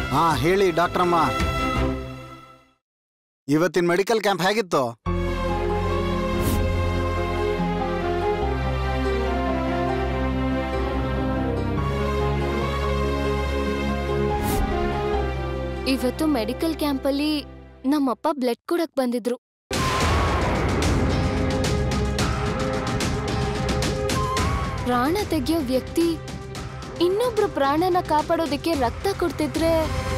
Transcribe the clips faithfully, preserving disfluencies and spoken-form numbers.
ಹಾ ಹೇಳಿ ಡಾಕ್ಟ್ರಮ್ಮ. ಇವತ್ತಿನ ಮೆಡಿಕಲ್ ಕ್ಯಾಂಪ್ ಹೇಗಿತ್ತು? ಇವತ್ತು ಮೆಡಿಕಲ್ ಕ್ಯಾಂಪಲ್ಲಿ ನಮ್ಮಪ್ಪ ಬ್ಲಡ್ ಕೊಡಕ್ ಬಂದಿದ್ರು. ಪ್ರಾಣ ತೆಗೆಯೋ ವ್ಯಕ್ತಿ ಇನ್ನೊಬ್ರು ಪ್ರಾಣನ ಕಾಪಾಡೋದಕ್ಕೆ ರಕ್ತ ಕೊಡ್ತಿದ್ರೆ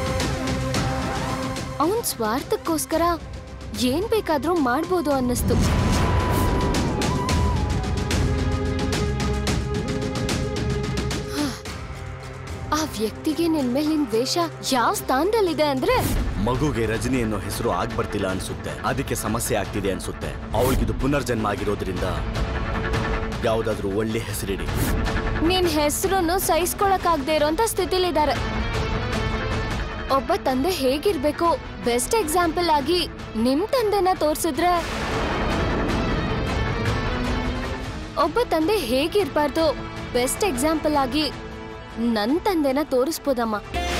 ಅವನ್ ಸ್ವಾರ್ಥಕ್ಕೋಸ್ಕರ ಏನ್ ಬೇಕಾದ್ರೂ ಮಾಡ್ಬೋದು ಅನ್ನಿಸ್ತು. ಆ ವ್ಯಕ್ತಿಗೆ ನಿನ್ ಮೇಲಿನ ದ್ವೇಷ ಯಾವ ಸ್ಥಾನದಲ್ಲಿದೆ ಅಂದ್ರೆ ಮಗುಗೆ ರಜನಿ ಅನ್ನೋ ಹೆಸರು ಆಗ್ ಬರ್ತಿಲ್ಲ ಅನ್ಸುತ್ತೆ. ಅದಕ್ಕೆ ಸಮಸ್ಯೆ ಆಗ್ತಿದೆ ಅನ್ಸುತ್ತೆ. ಅವಳಿಗಿದು ಪುನರ್ಜನ್ಮ ಆಗಿರೋದ್ರಿಂದ ಯಾವ್ದಾದ್ರು ಒಳ್ಳೆ ಹೆಸರಿಡಿ. ನಿನ್ ಹೆಸರನ್ನು ಸಹಿಸ್ಕೊಳಕ್ಕಾಗದೆ ಇರೋಂತ ಸ್ಥಿತಿಲಿದ್ದಾರೆ. ಒಬ್ಬ ತಂದೆ ಹೇಗಿರ್ಬೇಕು ಬೆಸ್ಟ್ ಎಕ್ಸಾಂಪಲ್ ಆಗಿ ನಿಮ್ ತಂದೆನ ತೋರ್ಸಿದ್ರೆ, ಒಬ್ಬ ತಂದೆ ಹೇಗಿರ್ಬಾರ್ದು ಬೆಸ್ಟ್ ಎಕ್ಸಾಂಪಲ್ ಆಗಿ ನನ್ ತಂದೆನ ತೋರಿಸ್ಬೋದಮ್ಮ.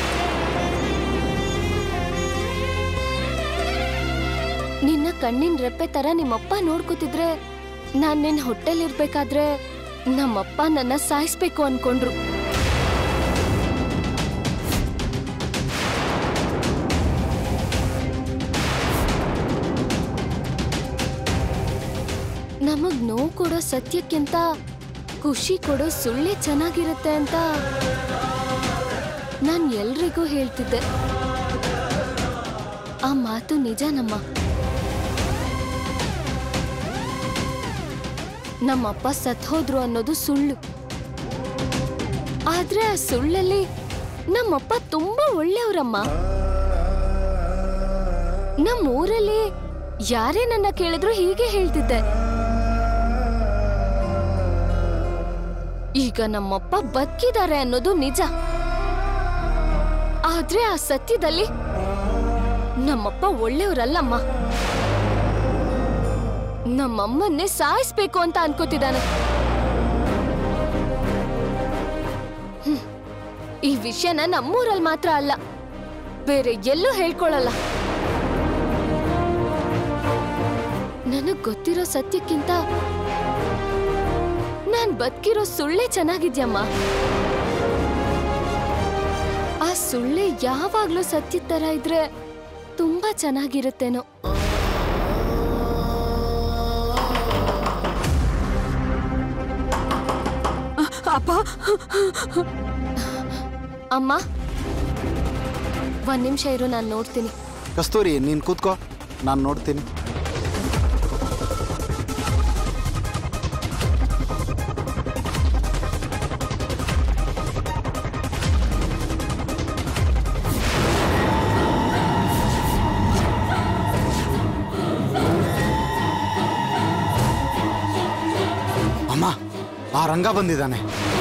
ನಿನ್ನ ಕಣ್ಣಿನ ರೆಪ್ಪೆ ತರ ನಿಮ್ಮಪ್ಪ ನೋಡ್ಕೋತಿದ್ರೆ, ನಾನ್ ನಿನ್ ಹೊಟ್ಟೆಲಿರ್ಬೇಕಾದ್ರೆ ನಮ್ಮಪ್ಪ ನನ್ನ ಸಾಯಿಸ್ಬೇಕು ಅನ್ಕೊಂಡ್ರು. ನಮಗ್ ನೋವು ಕೊಡೋ ಸತ್ಯಕ್ಕಿಂತ ಖುಷಿ ಕೊಡೋ ಸುಳ್ಳೆ ಚೆನ್ನಾಗಿರುತ್ತೆ ಅಂತ ನಾನ್ ಎಲ್ರಿಗೂ ಹೇಳ್ತಿದ್ದೆ. ಆ ಮಾತು ನಿಜ ನಮ್ಮ. ನಮ್ಮಪ್ಪ ಸತ್ ಹೋದ್ರು ಅನ್ನೋದು ಸುಳ್ಳು. ಆದ್ರೆ ಆ ಸುಳ್ಳಲ್ಲಿ ನಮ್ಮಪ್ಪ ತುಂಬಾ ಒಳ್ಳೆಯವರಮ್ಮ. ನಮ್ಮ ಊರಲ್ಲಿ ಯಾರೇ ನನ್ನ ಕೇಳಿದ್ರು ಹೀಗೆ ಹೇಳ್ತಿದ್ದೆ. ಈಗ ನಮ್ಮಪ್ಪ ಬದುಕಿದ್ದಾರೆ ಅನ್ನೋದು ನಿಜ. ಆದ್ರೆ ಆ ಸತ್ಯದಲ್ಲಿ ನಮ್ಮಪ್ಪ ಒಳ್ಳೆಯವರಲ್ಲಮ್ಮ. ನಮ್ಮಮ್ಮನ್ನೇ ಸಾಯಿಸ್ಬೇಕು ಅಂತ ಅನ್ಕೋತಿದ್ದಾನೆ. ಈ ವಿಷಯನ ನಮ್ಮೂರಲ್ಲಿ ಮಾತ್ರ ಅಲ್ಲ, ಬೇರೆ ಎಲ್ಲೂ ಹೇಳ್ಕೊಳಲ್ಲ. ನನಗ್ ಗೊತ್ತಿರೋ ಸತ್ಯಕ್ಕಿಂತ ನಾನ್ ಬದುಕಿರೋ ಸುಳ್ಳೆ ಚೆನ್ನಾಗಿದ್ಯಮ್ಮ. ಆ ಸುಳ್ಳೆ ಯಾವಾಗ್ಲೂ ಸತ್ಯದ ತರ ಇದ್ರೆ ತುಂಬಾ ಚೆನ್ನಾಗಿರುತ್ತೇನೋ. ಅಪ್ಪ, ಅಮ್ಮ ಒಂದ್ ನಿಮಿಷ ಇರು, ನಾನು ನೋಡ್ತೀನಿ. ಕಸ್ತೂರಿ ನೀನ್ ಕೂತ್ಕೋ, ನಾನು ನೋಡ್ತೀನಿ. ಅಮ್ಮ, ಆ ರಂಗ ಬಂದಿದ್ದಾನೆ.